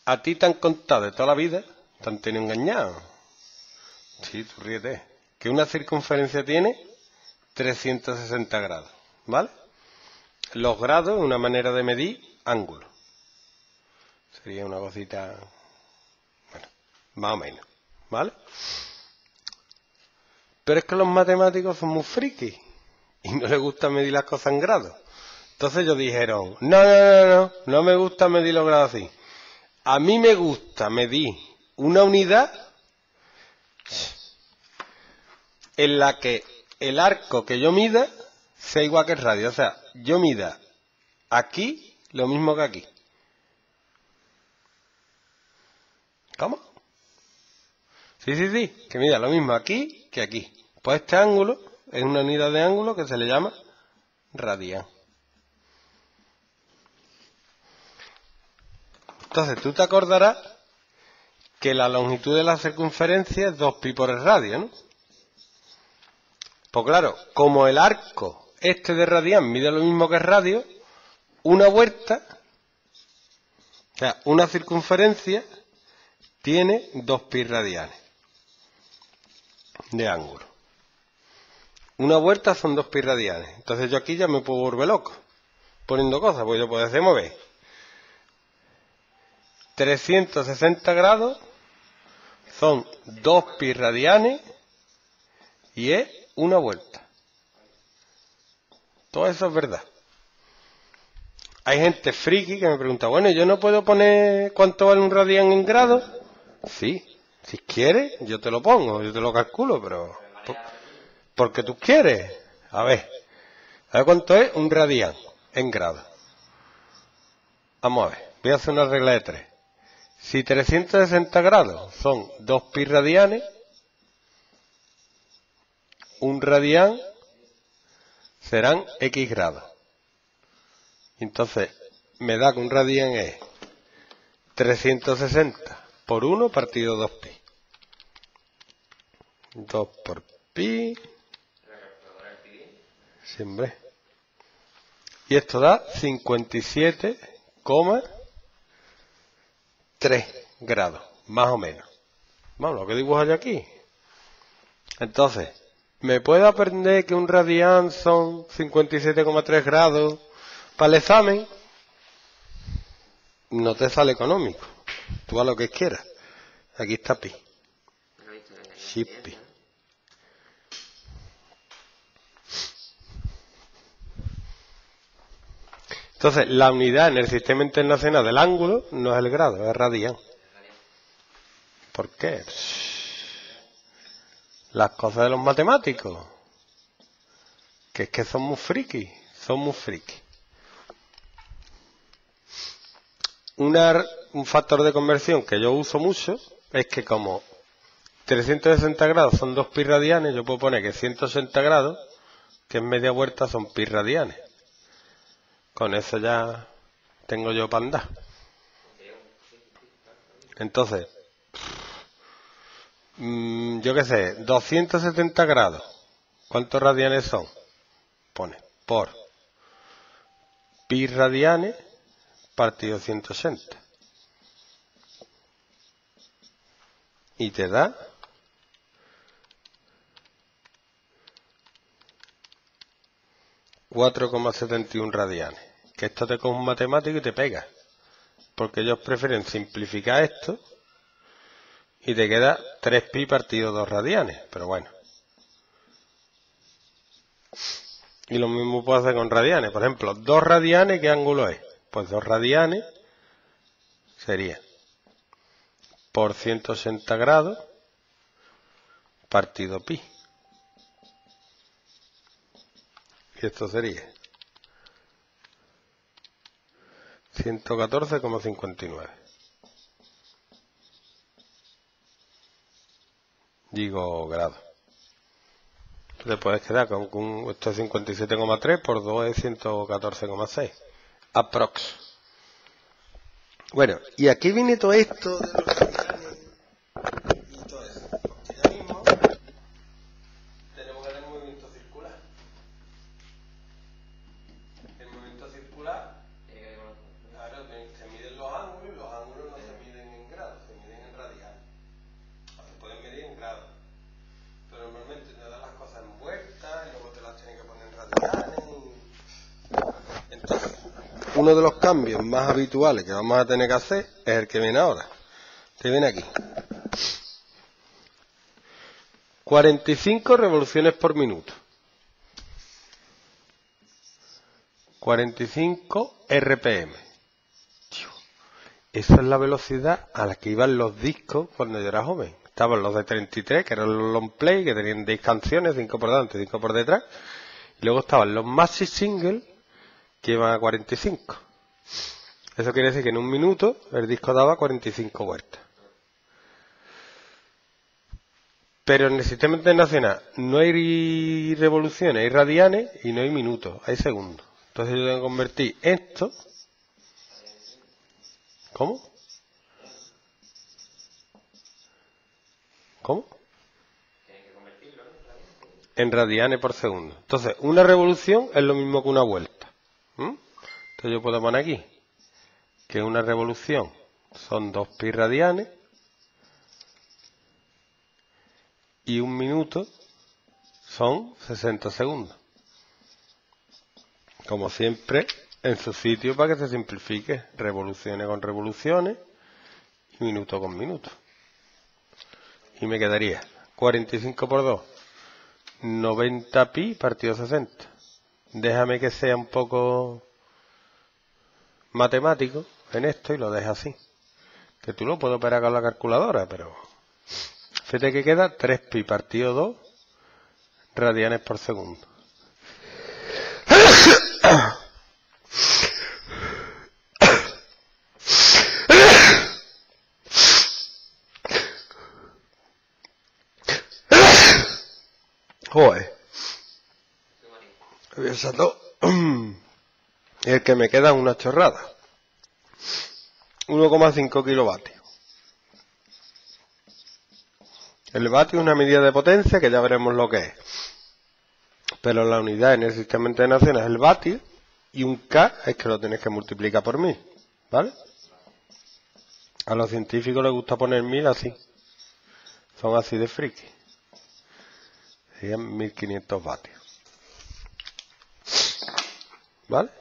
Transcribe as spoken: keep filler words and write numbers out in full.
A ti te han contado de toda la vida, te han tenido engañado. Sí, tú ríete. Que una circunferencia tiene trescientos sesenta grados, ¿vale? Los grados es una manera de medir ángulo. Sería una cosita, bueno, más o menos, ¿vale? Pero es que los matemáticos son muy frikis y no les gusta medir las cosas en grados. Entonces ellos dijeron, no, no, no, no, no me gusta medir los grados así. A mí me gusta medir una unidad en la que el arco que yo mida sea igual que el radio. O sea, yo mida aquí lo mismo que aquí. ¿Cómo? Sí, sí, sí, que mida lo mismo aquí que aquí. Pues este ángulo es una unidad de ángulo que se le llama radián. Entonces tú te acordarás que la longitud de la circunferencia es dos pi por el radio, ¿no? Pues claro, como el arco este de radián mide lo mismo que el radio, una vuelta, o sea, una circunferencia, tiene dos pi radianes de ángulo. Una vuelta son dos pi radianes. Entonces yo aquí ya me puedo volver loco poniendo cosas, pues yo puedo hacer mover trescientos sesenta grados son dos pi radianes y es una vuelta. Todo eso es verdad. Hay gente friki que me pregunta, bueno, ¿yo no puedo poner cuánto vale un radián en grados? Sí, si quieres, yo te lo pongo, yo te lo calculo, pero... Por, porque tú quieres. A ver, a ver cuánto es un radián en grados. Vamos a ver, voy a hacer una regla de tres. Si trescientos sesenta grados son dos pi radianes, un radián serán X grados. Entonces, me da que un radián es trescientos sesenta por uno partido dos pi. dos por pi. Siempre. Y esto da cincuenta y siete coma tres grados, más o menos. Vamos, lo que dibujo yo aquí. Entonces, ¿me puedo aprender que un radián son cincuenta y siete coma tres grados para el examen? No te sale económico. Tú haz lo que quieras. Aquí está pi. Sí, pi. Entonces, la unidad en el sistema internacional del ángulo no es el grado, es radián. ¿Por qué? Las cosas de los matemáticos. Que es que son muy frikis. Son muy frikis. Una, un factor de conversión que yo uso mucho es que como trescientos sesenta grados son dos pi radianes, yo puedo poner que ciento ochenta grados, que es media vuelta, son pi radianes. Con eso ya tengo yo para andar. Entonces, mmm, yo qué sé, doscientos setenta grados. ¿Cuántos radianes son? Pone por pi radianes partido ciento ochenta. Y te da cuatro coma setenta y uno radianes. Que esto te coge un matemático y te pega. Porque ellos prefieren simplificar esto y te queda tres pi partido dos radianes. Pero bueno. Y lo mismo puedo hacer con radianes. Por ejemplo, dos radianes, ¿qué ángulo es? Pues dos radianes sería por ciento ochenta grados partido pi. Y esto sería ciento catorce coma cincuenta y nueve. Digo grado. Te puedes quedar con, con esto es cincuenta y siete coma tres por dos es ciento catorce coma seis. Aprox. Bueno, y aquí viene todo esto de los radianes y todo eso. Porque ya mismo tenemos que hacer un movimiento circular. El movimiento circular, claro, se miden los ángulos y los ángulos no se miden uno de los cambios más habituales que vamos a tener que hacer es el que viene ahora. Te viene aquí. cuarenta y cinco revoluciones por minuto. cuarenta y cinco R P M. Esa es la velocidad a la que iban los discos cuando yo era joven. Estaban los de treinta y tres, que eran los long play, que tenían diez canciones, cinco por delante, cinco por detrás. Y luego estaban los maxi single, que iban a cuarenta y cinco. Eso quiere decir que en un minuto el disco daba cuarenta y cinco vueltas. Pero en el sistema internacional no hay revoluciones, hay radianes y no hay minutos, hay segundos. Entonces yo tengo que convertir esto. ¿Cómo? ¿Cómo? En radianes por segundo. Entonces, una revolución es lo mismo que una vuelta. ¿Mm? Entonces yo puedo poner aquí que una revolución son dos pi radianes y un minuto son sesenta segundos. Como siempre, en su sitio para que se simplifique. Revoluciones con revoluciones y minuto con minuto. Y me quedaría cuarenta y cinco por dos. noventa pi partido sesenta. Déjame que sea un poco matemático en esto y lo dejo así. Que tú lo puedes operar con la calculadora, pero fíjate que queda tres pi partido dos radianes por segundo. Joder. Y el que me queda es una chorrada. uno coma cinco kilovatios. El vatio es una medida de potencia que ya veremos lo que es. Pero la unidad en el sistema internacional es el vatio y un K es que lo tienes que multiplicar por mil. ¿Vale? A los científicos les gusta poner mil así. Son así de friki. Serían mil quinientos vatios. ¿Vale?